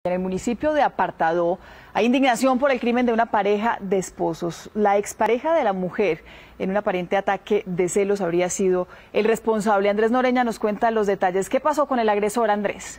En el municipio de Apartadó hay indignación por el crimen de una pareja de esposos. La expareja de la mujer, en un aparente ataque de celos, habría sido el responsable. Andrés Noreña nos cuenta los detalles. ¿Qué pasó con el agresor, Andrés?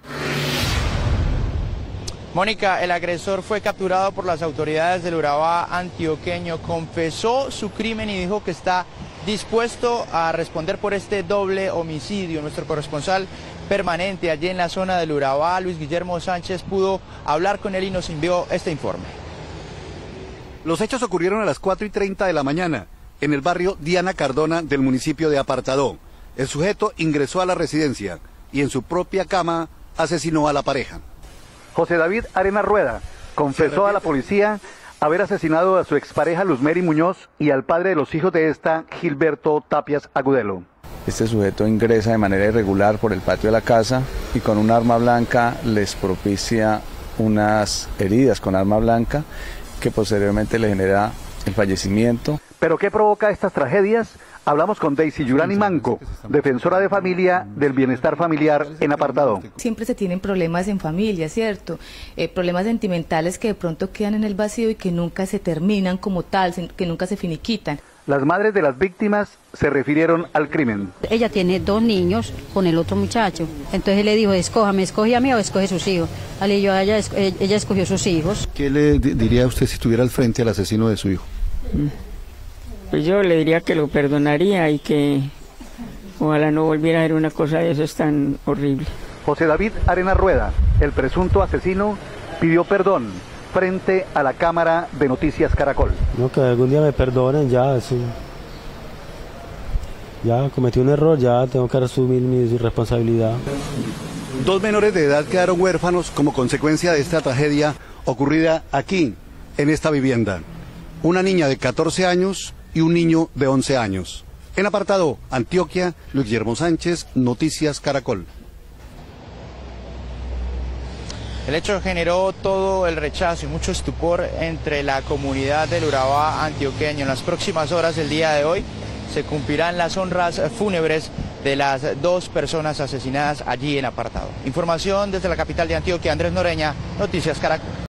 Mónica, el agresor fue capturado por las autoridades del Urabá antioqueño, confesó su crimen y dijo que está dispuesto a responder por este doble homicidio. Nuestro corresponsal permanente allí en la zona del Urabá, Luis Guillermo Sánchez, pudo hablar con él y nos envió este informe. Los hechos ocurrieron a las 4:30 de la mañana en el barrio Diana Cardona del municipio de Apartadó. El sujeto ingresó a la residencia y en su propia cama asesinó a la pareja. José David Arenas Rueda confesó a la policía haber asesinado a su expareja Luzmeri Muñoz y al padre de los hijos de esta, Gilberto Tapias Agudelo. Este sujeto ingresa de manera irregular por el patio de la casa y con un arma blanca les propicia unas heridas con arma blanca que posteriormente le genera el fallecimiento. ¿Pero qué provoca estas tragedias? Hablamos con Daisy Yurani Manco, defensora de familia del bienestar familiar en Apartadó. Siempre se tienen problemas en familia, ¿cierto? Problemas sentimentales que de pronto quedan en el vacío y que nunca se terminan como tal, que nunca se finiquitan. Las madres de las víctimas se refirieron al crimen. Ella tiene 2 niños con el otro muchacho, entonces él le dijo, escójame, escoge a mí o escoge sus hijos. Ella escogió sus hijos. ¿Qué le diría a usted si estuviera al frente al asesino de su hijo? Pues yo le diría que lo perdonaría y que ojalá no volviera a ver una cosa de eso es tan horrible. José David Arenas Rueda, el presunto asesino, pidió perdón frente a la cámara de Noticias Caracol. No, que algún día me perdonen, ya cometí un error, ya tengo que asumir mi responsabilidad. 2 menores de edad quedaron huérfanos como consecuencia de esta tragedia ocurrida aquí, en esta vivienda. Una niña de 14 años y un niño de 11 años. En Apartadó, Antioquia, Luis Guillermo Sánchez, Noticias Caracol. El hecho generó todo el rechazo y mucho estupor entre la comunidad del Urabá antioqueño. En las próximas horas del día de hoy se cumplirán las honras fúnebres de las 2 personas asesinadas allí en Apartadó. Información desde la capital de Antioquia, Andrés Noreña, Noticias Caracol.